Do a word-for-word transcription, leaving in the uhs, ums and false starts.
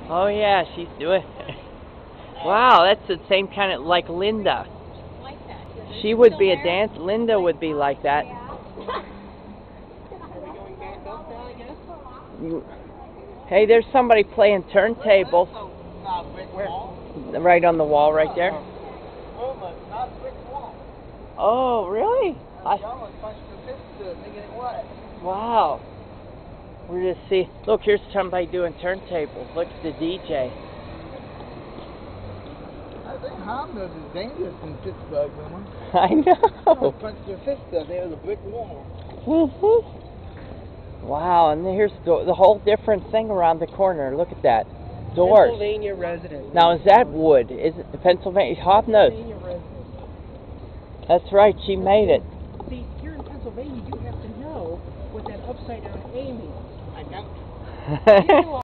Oh yeah, she's doing it. Wow, that's the same kind of like Linda. She would be a dance. Linda would be like that. You, hey, there's somebody playing turntables. Right on the wall, right there. Oh, really? I, wow. We're just see. Look, here's somebody doing turntables. Look at the D J. I think Hobnose is dangerous in Pittsburgh, woman. I know. Punched your sister. There's a brick wall. Mm-hmm. Wow, and here's the, the whole different thing around the corner. Look at that. Doors. Pennsylvania resident. Now, is that wood? Is it Pennsylvania? Hobnose. Pennsylvania resident. That's right. She made it. See, here in Pennsylvania, you have to know what that upside down A means. I don't.